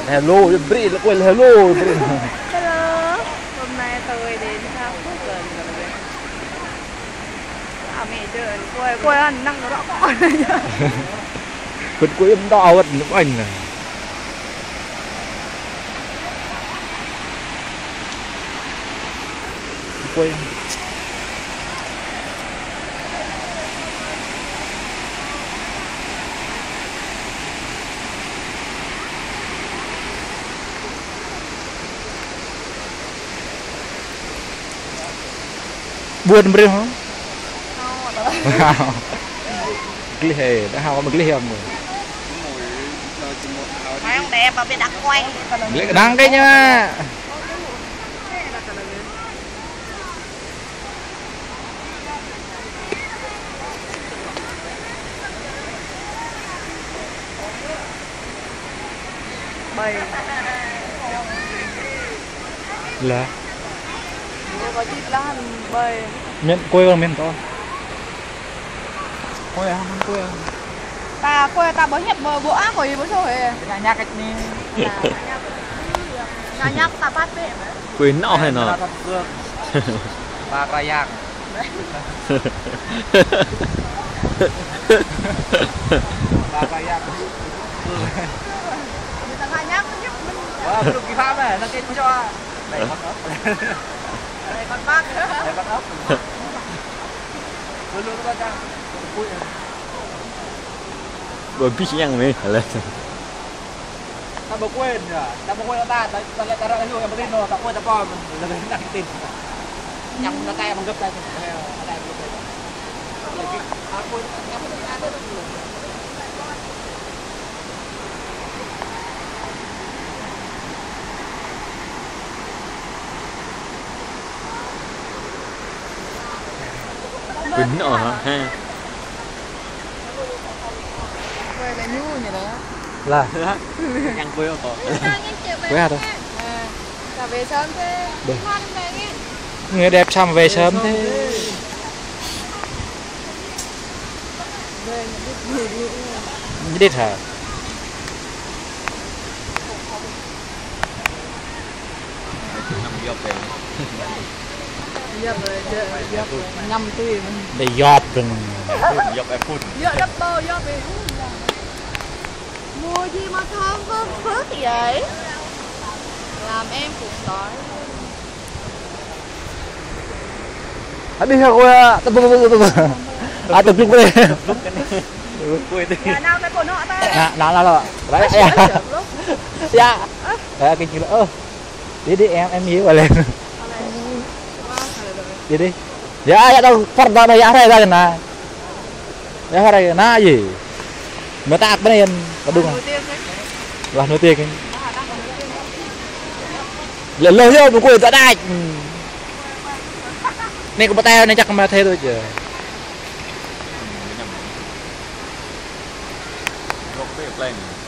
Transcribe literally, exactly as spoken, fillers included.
hello beri quên hello beri hello hôm nay tôi đến thăm Phước Cần rồi à mẹ chơi quay quay ăn năng nó rõ con quên quên đau vật nước anh này quên buồn beri hả? Cái hề đã hao một cái hề rồi. Mấy ông đẹp mà biết đặt quay. Đang cái nha. Bầy. Là. Có chít lá bầy. Miền quê con miền to. Quê à, quê à. Ta quê ta mới hiệp bờ bộ ác của gì bữa rồi. Nhà nhạc cái này. Nhà nhạc ta bắt bệ. Quê nọ hay nọ. Ba rayak. Ba rayak. Người ta khai nhắc nhắc. Wah, belum kifam eh, nanti cho. Đây con ốc. Đây con bác. Đây con ốc. Luôn luôn các bạn. Vui. Rồi biết nhang mấy là Ta mau quên à, ta mau quên ta, ta lại ta ra luôn em tin rồi, ta quên ta bom là mình đang tin. Nhắm nó tay bằng gấp đây. Đây gấp đây. Rồi cái à quên nhắm nó ra đấy. quên nọ hả ha Quê là nhu nhỉ đó. là Nhang quê không có. quê à đâu Cả về sớm thế. Ngon đây nghe. người đẹp chăm về sớm thế Về những cái gì như đít hả Nằm dọc về. Dập rồi, dập rồi, nhầm tùy mình. để giọt rồi Dọc em phun. Dập đắp bơ, dập về. Mua gì mà thơm có phước vậy? Làm em cũng đói. à đi theo quê à tập tập tập tập à tập trung quê Lúc cái này. Quê đi. Nhà nào cái cổ nọ ta? nà nà nà nà đấy dạ dạ đấy cái chuyện ơ đi đi em em hiểu rồi lên đi đi dạ dạ đâu phát ra đây ra đây nè ra đây na gì mà ta bên này có đúng không là nối tiền cái lần lâu chưa một quê tại đây này có bắt tay này chắc mà thế thôi chứ Góc về plane.